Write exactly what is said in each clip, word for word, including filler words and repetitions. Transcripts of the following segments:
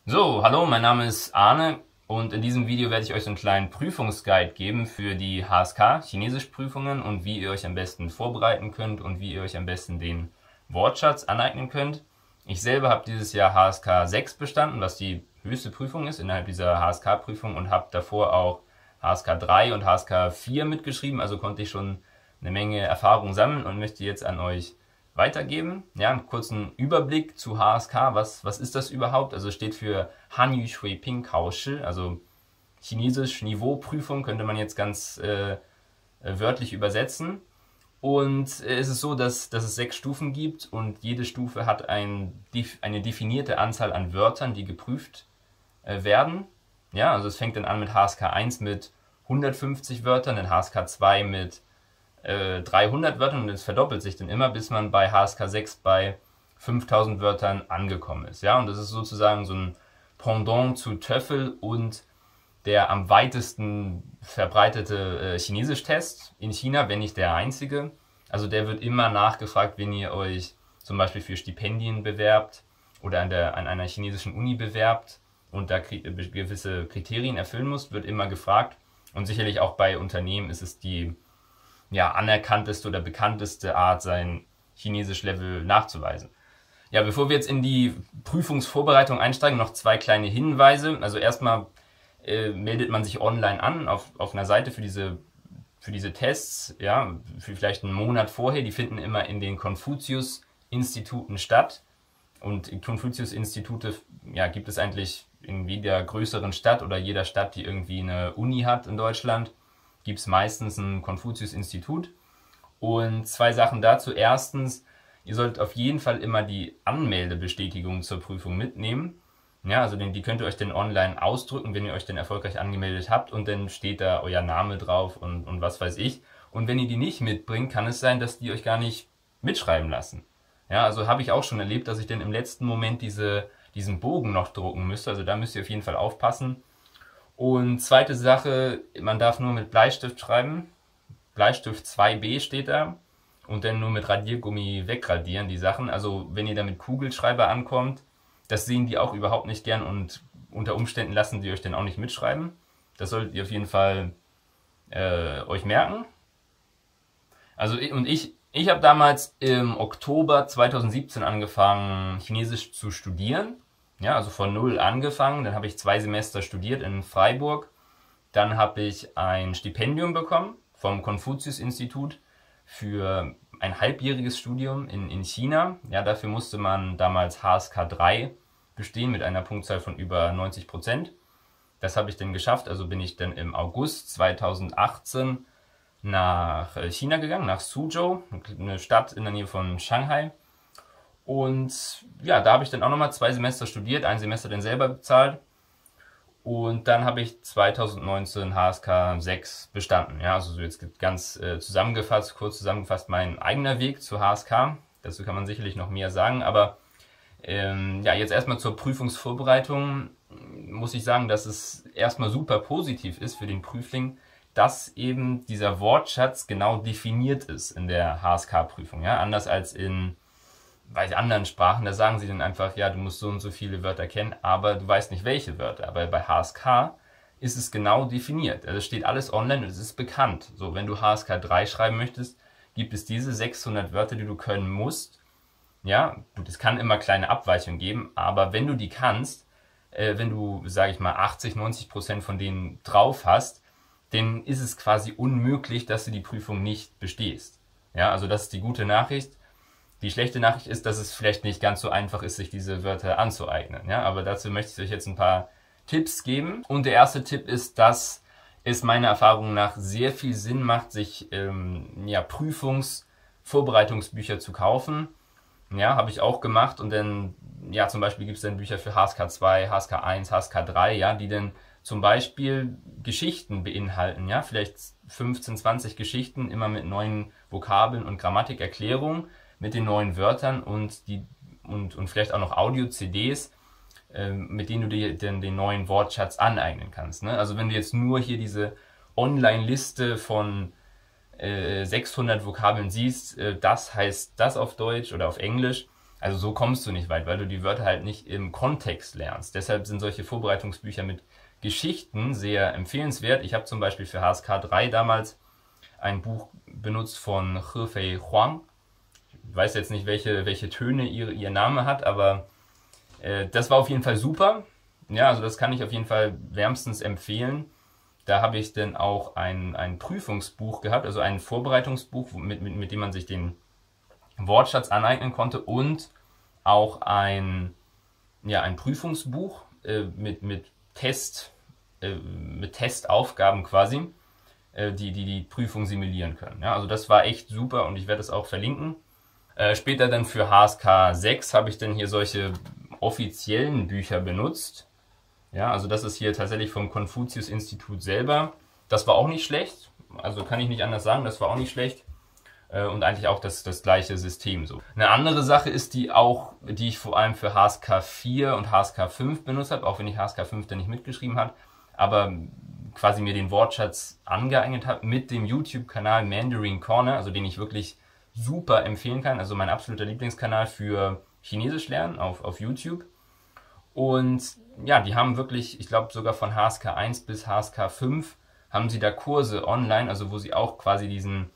So, hallo, mein Name ist Arne und in diesem Video werde ich euch so einen kleinen Prüfungsguide geben für die H S K, Chinesischprüfungen, und wie ihr euch am besten vorbereiten könnt und wie ihr euch am besten den Wortschatz aneignen könnt. Ich selber habe dieses Jahr H S K sechs bestanden, was die höchste Prüfung ist innerhalb dieser H S K-Prüfung, und habe davor auch H S K drei und H S K vier mitgeschrieben, also konnte ich schon eine Menge Erfahrung sammeln und möchte jetzt an euch weitergeben. Ja, einen kurzen Überblick zu H S K. Was, was ist das überhaupt? Also es steht für Hanyu Shui Ping Kao Shi, also Chinesisch Niveauprüfung, könnte man jetzt ganz äh, wörtlich übersetzen. Und äh, es ist so, dass, dass es sechs Stufen gibt und jede Stufe hat ein, eine definierte Anzahl an Wörtern, die geprüft äh, werden. Ja, also es fängt dann an mit H S K eins mit hundertfünfzig Wörtern, dann H S K zwei mit dreihundert Wörtern, und es verdoppelt sich dann immer, bis man bei H S K sechs bei fünftausend Wörtern angekommen ist. Ja, und das ist sozusagen so ein Pendant zu TOEFL und der am weitesten verbreitete äh, Chinesisch-Test in China, wenn nicht der einzige. Also der wird immer nachgefragt, wenn ihr euch zum Beispiel für Stipendien bewerbt oder an, der, an einer chinesischen Uni bewerbt und da gewisse Kriterien erfüllen müsst, wird immer gefragt. Und sicherlich auch bei Unternehmen ist es die ja, anerkannteste oder bekannteste Art, sein Chinesisch-Level nachzuweisen. Ja, bevor wir jetzt in die Prüfungsvorbereitung einsteigen, noch zwei kleine Hinweise. Also erstmal äh, meldet man sich online an auf, auf einer Seite für diese, für diese Tests, ja, für vielleicht einen Monat vorher. Die finden immer in den Konfuzius-Instituten statt. Und Konfuzius-Institute ja, gibt es eigentlich in jeder größeren Stadt oder jeder Stadt, die irgendwie eine Uni hat in Deutschland, gibt es meistens ein Konfuzius-Institut. Und zwei Sachen dazu. Erstens, ihr solltet auf jeden Fall immer die Anmeldebestätigung zur Prüfung mitnehmen. Ja, also die könnt ihr euch dann online ausdrücken, wenn ihr euch dann erfolgreich angemeldet habt, und dann steht da euer Name drauf und, und was weiß ich. Und wenn ihr die nicht mitbringt, kann es sein, dass die euch gar nicht mitschreiben lassen. Ja, also habe ich auch schon erlebt, dass ich dann im letzten Moment diese, diesen Bogen noch drucken müsste. Also da müsst ihr auf jeden Fall aufpassen. Und zweite Sache, man darf nur mit Bleistift schreiben. Bleistift zwei b steht da. Und dann nur mit Radiergummi wegradieren die Sachen. Also wenn ihr da mit Kugelschreiber ankommt, das sehen die auch überhaupt nicht gern, und unter Umständen lassen die euch dann auch nicht mitschreiben. Das solltet ihr auf jeden Fall äh, euch merken. Also und ich, ich habe damals im Oktober zweitausendsiebzehn angefangen, Chinesisch zu studieren. Ja, also von null angefangen, dann habe ich zwei Semester studiert in Freiburg, dann habe ich ein Stipendium bekommen vom Konfuzius-Institut für ein halbjähriges Studium in, in China. Ja, dafür musste man damals H S K drei bestehen mit einer Punktzahl von über neunzig Prozent. Das habe ich dann geschafft, also bin ich dann im August zweitausendachtzehn nach China gegangen, nach Suzhou, eine Stadt in der Nähe von Shanghai. Und ja, da habe ich dann auch nochmal zwei Semester studiert, ein Semester dann selber bezahlt. Und dann habe ich zweitausendneunzehn H S K sechs bestanden. Ja, also jetzt ganz äh, zusammengefasst, kurz zusammengefasst, mein eigener Weg zu H S K. Dazu kann man sicherlich noch mehr sagen. Aber ähm, ja, jetzt erstmal zur Prüfungsvorbereitung muss ich sagen, dass es erstmal super positiv ist für den Prüfling, dass eben dieser Wortschatz genau definiert ist in der H S K-Prüfung. Ja, anders als in bei anderen Sprachen, da sagen sie dann einfach, ja, du musst so und so viele Wörter kennen, aber du weißt nicht, welche Wörter. Aber bei H S K ist es genau definiert. Also es steht alles online und es ist bekannt. So, wenn du H S K drei schreiben möchtest, gibt es diese sechshundert Wörter, die du können musst. Ja, gut, es kann immer kleine Abweichungen geben, aber wenn du die kannst, äh, wenn du, sage ich mal, achtzig, neunzig Prozent von denen drauf hast, dann ist es quasi unmöglich, dass du die Prüfung nicht bestehst. Ja, also das ist die gute Nachricht. Die schlechte Nachricht ist, dass es vielleicht nicht ganz so einfach ist, sich diese Wörter anzueignen. Ja, aber dazu möchte ich euch jetzt ein paar Tipps geben. Und der erste Tipp ist, dass es meiner Erfahrung nach sehr viel Sinn macht, sich ähm, ja, Prüfungsvorbereitungsbücher zu kaufen. Ja, habe ich auch gemacht. Und dann, ja, zum Beispiel gibt es dann Bücher für H S K zwei, H S K eins, H S K drei, ja, die dann zum Beispiel Geschichten beinhalten. Ja, vielleicht fünfzehn, zwanzig Geschichten, immer mit neuen Vokabeln und Grammatikerklärungen, mit den neuen Wörtern und die und, und vielleicht auch noch Audio-C Ds, äh, mit denen du dir den, den neuen Wortschatz aneignen kannst. Ne? Also wenn du jetzt nur hier diese Online-Liste von äh, sechshundert Vokabeln siehst, äh, das heißt das auf Deutsch oder auf Englisch, Also so kommst du nicht weit, weil du die Wörter halt nicht im Kontext lernst. Deshalb sind solche Vorbereitungsbücher mit Geschichten sehr empfehlenswert. Ich habe zum Beispiel für H S K drei damals ein Buch benutzt von Hefei Huang. Ich weiß jetzt nicht, welche, welche Töne ihr, ihr Name hat, aber äh, das war auf jeden Fall super. Ja, also das kann ich auf jeden Fall wärmstens empfehlen. Da habe ich dann auch ein, ein Prüfungsbuch gehabt, also ein Vorbereitungsbuch, mit, mit, mit dem man sich den Wortschatz aneignen konnte und auch ein, ja, ein Prüfungsbuch äh, mit, mit, Test, äh, mit Testaufgaben quasi, äh, die, die die Prüfung simulieren können. Ja, also das war echt super und ich werde es auch verlinken. Äh, später dann für H S K sechs habe ich dann hier solche offiziellen Bücher benutzt. Ja, also das ist hier tatsächlich vom Konfuzius-Institut selber. Das war auch nicht schlecht, also kann ich nicht anders sagen, das war auch nicht schlecht. Und eigentlich auch das, das gleiche System so. Eine andere Sache ist die auch, die ich vor allem für H S K vier und H S K fünf benutzt habe, auch wenn ich H S K fünf da nicht mitgeschrieben habe, aber quasi mir den Wortschatz angeeignet habe mit dem YouTube-Kanal Mandarin Corner, also den ich wirklich super empfehlen kann, also mein absoluter Lieblingskanal für Chinesisch lernen auf, auf YouTube. Und ja, die haben wirklich, ich glaube sogar von H S K eins bis H S K fünf haben sie da Kurse online, also wo sie auch quasi diesen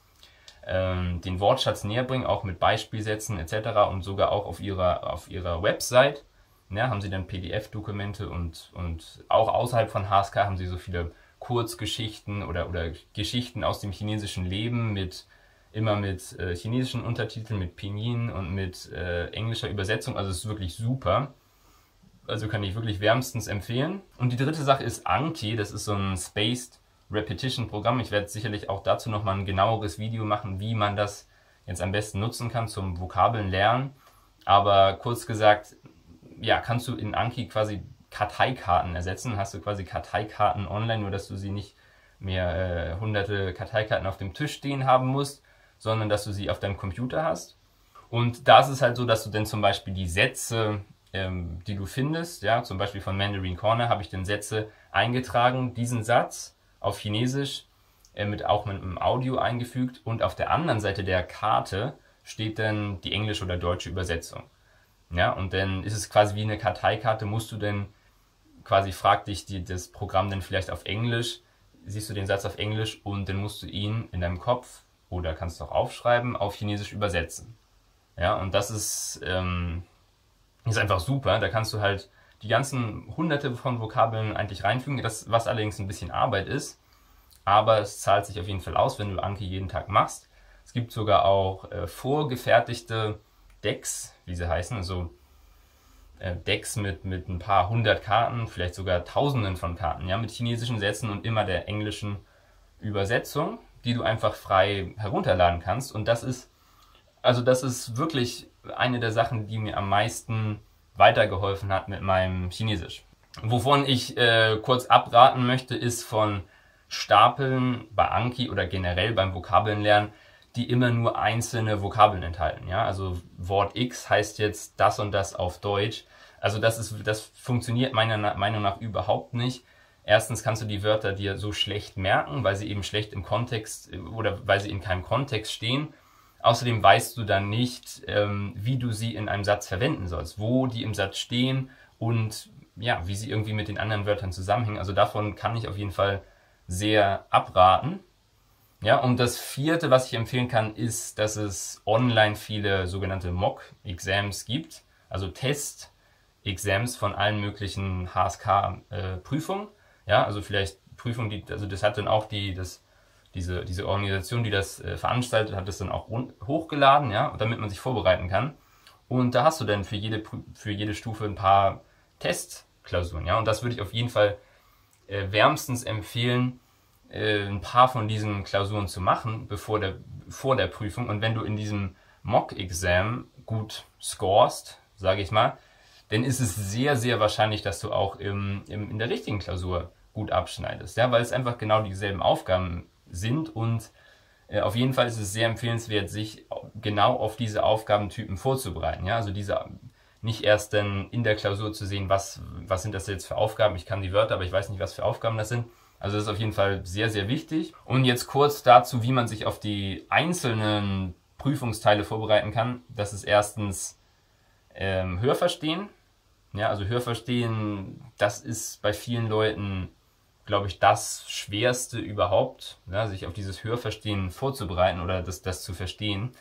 ähm, den Wortschatz näher bringen, auch mit Beispielsätzen et cetera und sogar auch auf ihrer auf ihrer Website. Ja, haben sie dann P D F-Dokumente und und auch außerhalb von H S K haben sie so viele Kurzgeschichten oder oder Geschichten aus dem chinesischen Leben mit immer mit äh, chinesischen Untertiteln, mit Pinyin und mit äh, englischer Übersetzung. Also es ist wirklich super. Also kann ich wirklich wärmstens empfehlen. Und die dritte Sache ist Anki. Das ist so ein Spaced Repetition Programm. Ich werde sicherlich auch dazu nochmal ein genaueres Video machen, wie man das jetzt am besten nutzen kann zum Vokabeln lernen. Aber kurz gesagt, ja, kannst du in Anki quasi Karteikarten ersetzen. Hast du quasi Karteikarten online, nur dass du sie nicht mehr äh, hunderte Karteikarten auf dem Tisch stehen haben musst, sondern dass du sie auf deinem Computer hast. Und da ist es halt so, dass du dann zum Beispiel die Sätze, ähm, die du findest, ja, zum Beispiel von Mandarin Corner habe ich dann Sätze eingetragen, diesen Satz auf Chinesisch äh, mit auch mit einem Audio eingefügt und auf der anderen Seite der Karte steht dann die englische oder deutsche Übersetzung. Ja, und dann ist es quasi wie eine Karteikarte, musst du dann quasi, fragt dich die, das Programm dann vielleicht auf Englisch, siehst du den Satz auf Englisch und dann musst du ihn in deinem Kopf oder kannst du auch aufschreiben, auf Chinesisch übersetzen. Ja, und das ist, ähm, ist einfach super. Da kannst du halt die ganzen hunderte von Vokabeln eigentlich reinfügen, das, was allerdings ein bisschen Arbeit ist. Aber es zahlt sich auf jeden Fall aus, wenn du Anki jeden Tag machst. Es gibt sogar auch äh, vorgefertigte Decks, wie sie heißen, also äh, Decks mit, mit ein paar hundert Karten, vielleicht sogar tausenden von Karten, ja, mit chinesischen Sätzen und immer der englischen Übersetzung, die du einfach frei herunterladen kannst. Und das ist, also das ist wirklich eine der Sachen, die mir am meisten weitergeholfen hat mit meinem Chinesisch. Wovon ich äh, kurz abraten möchte, ist von Stapeln bei Anki oder generell beim Vokabelnlernen, die immer nur einzelne Vokabeln enthalten. Ja, also Wort X heißt jetzt das und das auf Deutsch. Also das ist, das funktioniert meiner Meinung nach überhaupt nicht. Erstens kannst du die Wörter dir so schlecht merken, weil sie eben schlecht im Kontext oder weil sie in keinem Kontext stehen. Außerdem weißt du dann nicht, ähm, wie du sie in einem Satz verwenden sollst, wo die im Satz stehen und ja, wie sie irgendwie mit den anderen Wörtern zusammenhängen. Also davon kann ich auf jeden Fall sehr abraten. Ja, und das vierte, was ich empfehlen kann, ist, dass es online viele sogenannte Mock-Exams gibt, also Test-Exams von allen möglichen H S K-Prüfungen. Äh, ja, also vielleicht Prüfungen, die, also das hat dann auch die, das Diese, diese Organisation, die das äh, veranstaltet, hat das dann auch hochgeladen, ja, damit man sich vorbereiten kann. Und da hast du dann für jede, für jede Stufe ein paar Testklausuren, ja. Und das würde ich auf jeden Fall äh, wärmstens empfehlen, äh, ein paar von diesen Klausuren zu machen, bevor der, vor der Prüfung. Und wenn du in diesem Mock-Exam gut scorest, sage ich mal, dann ist es sehr, sehr wahrscheinlich, dass du auch im, im, in der richtigen Klausur gut abschneidest, ja, weil es einfach genau dieselben Aufgaben sind und äh, auf jeden Fall ist es sehr empfehlenswert, sich genau auf diese Aufgabentypen vorzubereiten. Ja, also diese nicht erst dann in der Klausur zu sehen, was, was sind das jetzt für Aufgaben. Ich kann die Wörter, aber ich weiß nicht, was für Aufgaben das sind. Also das ist auf jeden Fall sehr, sehr wichtig. Und jetzt kurz dazu, wie man sich auf die einzelnen Prüfungsteile vorbereiten kann. Das ist erstens ähm, Hörverstehen. Ja, also Hörverstehen, das ist bei vielen Leuten, glaube ich, das Schwerste überhaupt, ja, sich auf dieses Hörverstehen vorzubereiten oder das, das zu verstehen.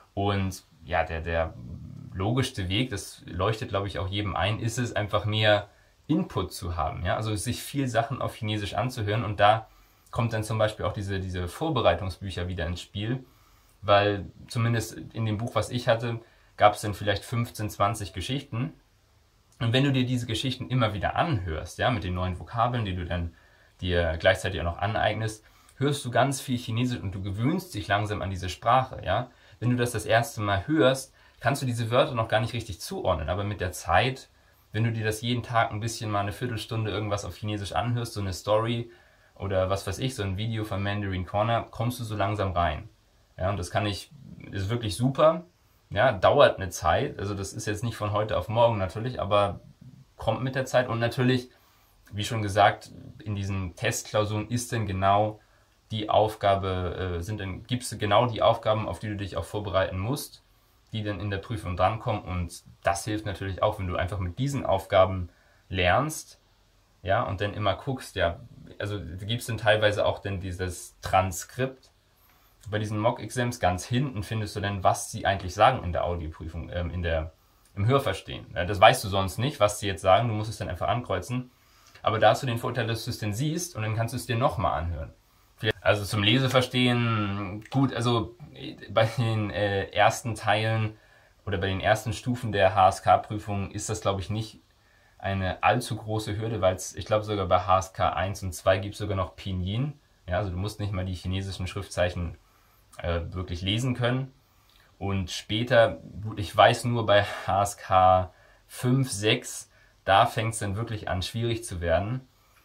Und ja, der, der logischste Weg, das leuchtet, glaube ich, auch jedem ein, ist es einfach mehr Input zu haben. Ja? Also sich viel Sachen auf Chinesisch anzuhören, und da kommt dann zum Beispiel auch diese, diese Vorbereitungsbücher wieder ins Spiel, weil zumindest in dem Buch, was ich hatte, gab es dann vielleicht fünfzehn, zwanzig Geschichten. Und wenn du dir diese Geschichten immer wieder anhörst, ja, mit den neuen Vokabeln, die du dann dir gleichzeitig auch noch aneignest, hörst du ganz viel Chinesisch und du gewöhnst dich langsam an diese Sprache. Ja? Wenn du das das erste Mal hörst, kannst du diese Wörter noch gar nicht richtig zuordnen, aber mit der Zeit, wenn du dir das jeden Tag ein bisschen mal eine Viertelstunde irgendwas auf Chinesisch anhörst, so eine Story oder was weiß ich, so ein Video von Mandarin Corner, kommst du so langsam rein. Ja, und das kann ich, ist wirklich super, ja, dauert eine Zeit, also das ist jetzt nicht von heute auf morgen natürlich, aber kommt mit der Zeit. Und natürlich, wie schon gesagt, in diesen Testklausuren ist denn genau die Aufgabe, äh, sind dann, gibst du genau die Aufgaben, auf die du dich auch vorbereiten musst, die dann in der Prüfung drankommen, und das hilft natürlich auch, wenn du einfach mit diesen Aufgaben lernst, ja, und dann immer guckst, ja, also du gibst dann teilweise auch dann dieses Transkript. Bei diesen Mock-Exams ganz hinten findest du dann, was sie eigentlich sagen in der Audioprüfung, ähm, in der, im Hörverstehen. Ja, das weißt du sonst nicht, was sie jetzt sagen, du musst es dann einfach ankreuzen, aber da hast du den Vorteil, dass du es dann siehst und dann kannst du es dir nochmal anhören. Also zum Leseverstehen, gut, also bei den äh, ersten Teilen oder bei den ersten Stufen der H S K-Prüfung ist das, glaube ich, nicht eine allzu große Hürde, weil es, ich glaube, sogar bei H S K eins und zwei gibt es sogar noch Pinyin. Ja, also du musst nicht mal die chinesischen Schriftzeichen äh, wirklich lesen können. Und später, gut, ich weiß nur bei H S K fünf, sechs, da fängt es dann wirklich an, schwierig zu werden.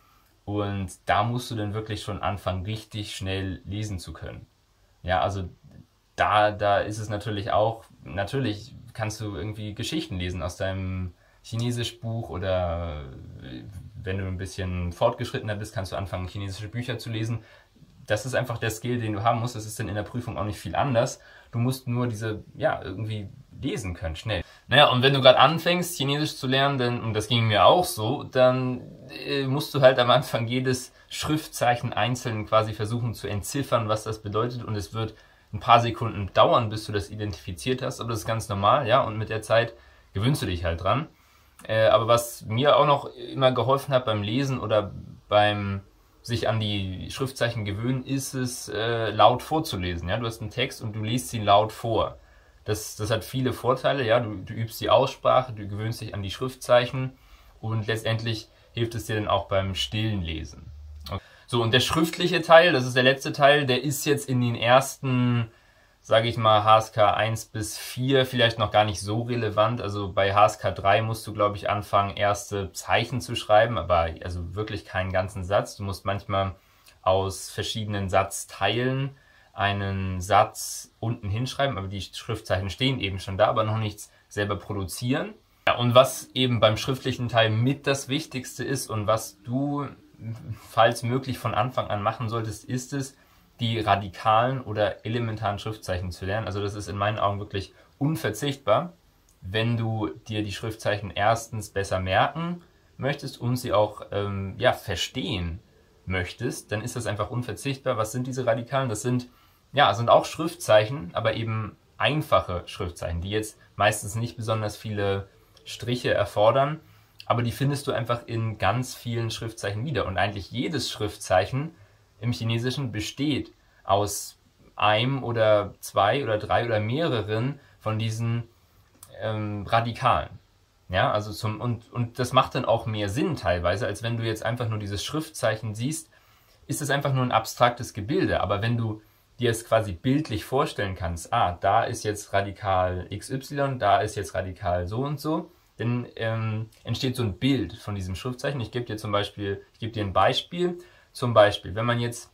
Und da musst du dann wirklich schon anfangen, richtig schnell lesen zu können. Ja, also da, da ist es natürlich auch, natürlich kannst du irgendwie Geschichten lesen aus deinem Chinesischbuch, oder wenn du ein bisschen fortgeschrittener bist, kannst du anfangen, chinesische Bücher zu lesen. Das ist einfach der Skill, den du haben musst. Das ist dann in der Prüfung auch nicht viel anders. Du musst nur diese, ja, irgendwie lesen können, schnell. Naja, und wenn du gerade anfängst, Chinesisch zu lernen, dann, und das ging mir auch so, dann äh, musst du halt am Anfang jedes Schriftzeichen einzeln quasi versuchen zu entziffern, was das bedeutet, und es wird ein paar Sekunden dauern, bis du das identifiziert hast, aber das ist ganz normal, ja, und mit der Zeit gewöhnst du dich halt dran. Äh, aber was mir auch noch immer geholfen hat beim Lesen oder beim sich an die Schriftzeichen gewöhnen, ist es, äh, laut vorzulesen. Ja? Du hast einen Text und du liest ihn laut vor. Das, das hat viele Vorteile. Ja? Du, du übst die Aussprache, du gewöhnst dich an die Schriftzeichen, und letztendlich hilft es dir dann auch beim stillen Lesen. Okay. So, und der schriftliche Teil, das ist der letzte Teil, der ist jetzt in den ersten, sage ich mal, H S K eins bis vier vielleicht noch gar nicht so relevant. Also bei H S K drei musst du, glaube ich, anfangen, erste Zeichen zu schreiben, aber also wirklich keinen ganzen Satz. Du musst manchmal aus verschiedenen Satzteilen einen Satz unten hinschreiben, aber die Schriftzeichen stehen eben schon da, aber noch nichts selber produzieren. Ja, und was eben beim schriftlichen Teil mit das Wichtigste ist und was du, falls möglich, von Anfang an machen solltest, ist es, die radikalen oder elementaren Schriftzeichen zu lernen. Also das ist in meinen Augen wirklich unverzichtbar, wenn du dir die Schriftzeichen erstens besser merken möchtest und sie auch ähm, ja, verstehen möchtest, dann ist das einfach unverzichtbar. Was sind diese radikalen? Das sind, ja, sind auch Schriftzeichen, aber eben einfache Schriftzeichen, die jetzt meistens nicht besonders viele Striche erfordern, aber die findest du einfach in ganz vielen Schriftzeichen wieder. Und eigentlich jedes Schriftzeichen im Chinesischen besteht aus einem oder zwei oder drei oder mehreren von diesen ähm, Radikalen. Ja, also zum, und, und das macht dann auch mehr Sinn teilweise, als wenn du jetzt einfach nur dieses Schriftzeichen siehst, ist es einfach nur ein abstraktes Gebilde. Aber wenn du dir es quasi bildlich vorstellen kannst, ah, da ist jetzt Radikal X Y, da ist jetzt Radikal so und so, dann ähm, entsteht so ein Bild von diesem Schriftzeichen. Ich gebe dir zum Beispiel, ich gebe dir ein Beispiel. Zum Beispiel, wenn man jetzt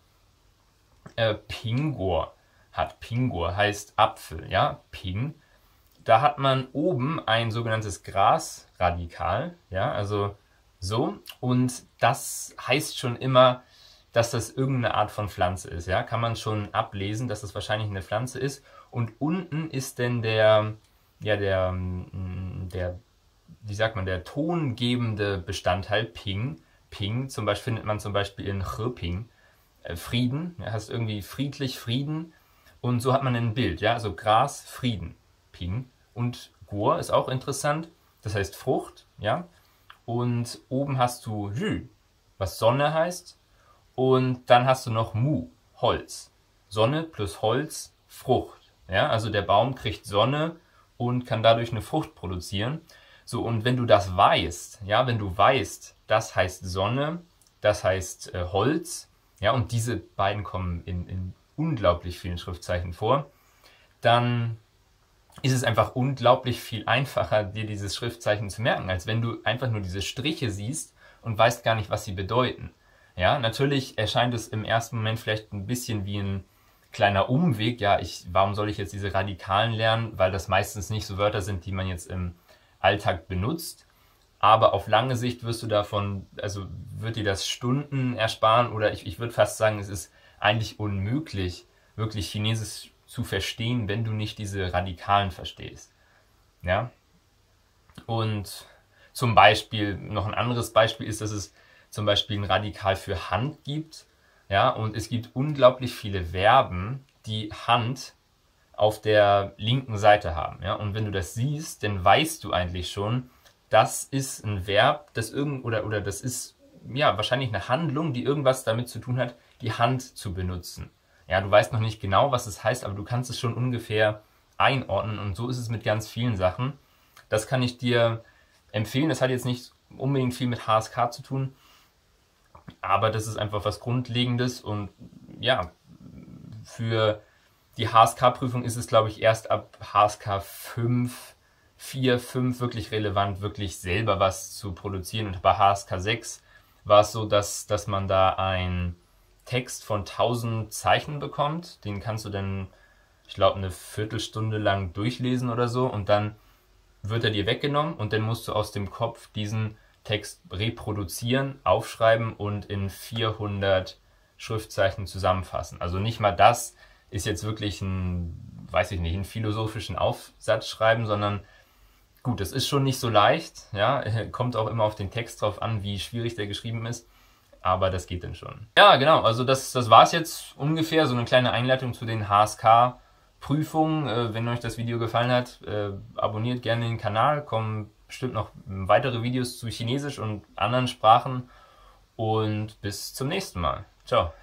äh, Pinguor hat, Pinguor heißt Apfel, ja, Ping, da hat man oben ein sogenanntes Grasradikal, ja, also so, und das heißt schon immer, dass das irgendeine Art von Pflanze ist, ja, kann man schon ablesen, dass das wahrscheinlich eine Pflanze ist, und unten ist denn der, ja, der, der, wie sagt man, der tongebende Bestandteil Ping. Ping zum Beispiel findet man zum Beispiel in Ping, äh, Frieden, ja, heißt irgendwie friedlich, Frieden. Und so hat man ein Bild, ja, also Gras, Frieden, Ping. Und Guo ist auch interessant, das heißt Frucht, ja. Und oben hast du Rü, was Sonne heißt. Und dann hast du noch Mu, Holz. Sonne plus Holz, Frucht. Ja, also der Baum kriegt Sonne und kann dadurch eine Frucht produzieren. So, und wenn du das weißt, ja, wenn du weißt, das heißt Sonne, das heißt äh, Holz, ja, und diese beiden kommen in, in unglaublich vielen Schriftzeichen vor, dann ist es einfach unglaublich viel einfacher, dir dieses Schriftzeichen zu merken, als wenn du einfach nur diese Striche siehst und weißt gar nicht, was sie bedeuten. Ja, natürlich erscheint es im ersten Moment vielleicht ein bisschen wie ein kleiner Umweg. Ja, ich, warum soll ich jetzt diese Radikalen lernen? Weil das meistens nicht so Wörter sind, die man jetzt im Alltag benutzt. Aber auf lange Sicht wirst du davon, also wird dir das Stunden ersparen, oder ich, ich würde fast sagen, es ist eigentlich unmöglich, wirklich Chinesisch zu verstehen, wenn du nicht diese Radikalen verstehst. Ja? Und zum Beispiel, noch ein anderes Beispiel ist, dass es zum Beispiel ein Radikal für Hand gibt. Ja? Und es gibt unglaublich viele Verben, die Hand auf der linken Seite haben. Ja? Und wenn du das siehst, dann weißt du eigentlich schon, das ist ein Verb, das irgend oder oder das ist ja wahrscheinlich eine Handlung, die irgendwas damit zu tun hat, die Hand zu benutzen. Ja, du weißt noch nicht genau, was es heißt, aber du kannst es schon ungefähr einordnen, und so ist es mit ganz vielen Sachen. Das kann ich dir empfehlen. Das hat jetzt nicht unbedingt viel mit H S K zu tun, aber das ist einfach was Grundlegendes, und ja, für die H S K-Prüfung ist es, glaube ich, erst ab H S K fünf, vier, fünf wirklich relevant, wirklich selber was zu produzieren. Und bei H S K sechs war es so, dass, dass man da einen Text von tausend Zeichen bekommt. Den kannst du dann, ich glaube, eine Viertelstunde lang durchlesen oder so, und dann wird er dir weggenommen und dann musst du aus dem Kopf diesen Text reproduzieren, aufschreiben und in vierhundert Schriftzeichen zusammenfassen. Also nicht mal das ist jetzt wirklich ein, weiß ich nicht, einen philosophischen Aufsatz schreiben, sondern gut, das ist schon nicht so leicht, ja, kommt auch immer auf den Text drauf an, wie schwierig der geschrieben ist, aber das geht dann schon. Ja, genau, also das, das war es jetzt ungefähr, so eine kleine Einleitung zu den H S K-Prüfungen. Äh, wenn euch das Video gefallen hat, äh, abonniert gerne den Kanal, kommen bestimmt noch weitere Videos zu Chinesisch und anderen Sprachen, und bis zum nächsten Mal. Ciao.